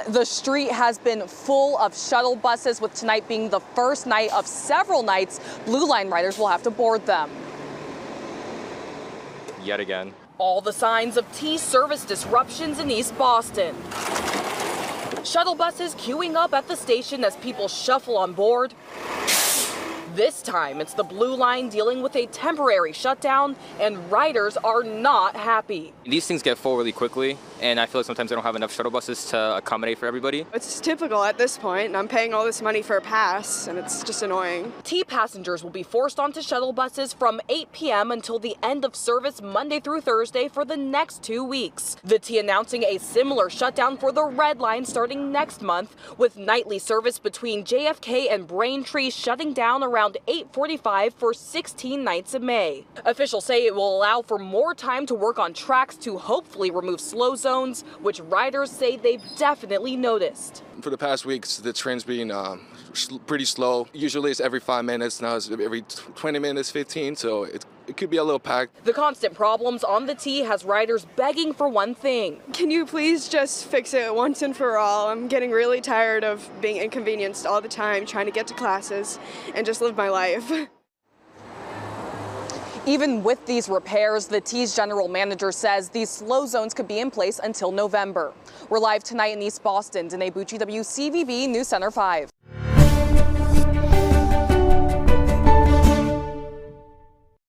The street has been full of shuttle buses, with tonight being the first night of several nights Blue Line riders will have to board them. Yet again. All the signs of T service disruptions in East Boston. Shuttle buses queuing up at the station as people shuffle on board. This time, it's the Blue Line dealing with a temporary shutdown, and riders are not happy. These things get full really quickly, and I feel like sometimes they don't have enough shuttle buses to accommodate for everybody. It's typical at this point, and I'm paying all this money for a pass, and it's just annoying. T passengers will be forced onto shuttle buses from 8 p.m. until the end of service Monday through Thursday for the next 2 weeks. The T announcing a similar shutdown for the Red Line starting next month, with nightly service between JFK and Braintree shutting down around 8:45 for 16 nights in May. Officials say it will allow for more time to work on tracks to hopefully remove slow zones, which riders say they've definitely noticed. For the past weeks, the train's been pretty slow. Usually it's every 5 minutes, now it's every 20 minutes, 15, so it could be a little packed. The constant problems on the T has riders begging for one thing. Can you please just fix it once and for all? I'm getting really tired of being inconvenienced all the time, trying to get to classes and just live my life. Even with these repairs, the T's general manager says these slow zones could be in place until November. We're live tonight in East Boston. Danae Bucci, WCVB News Center 5.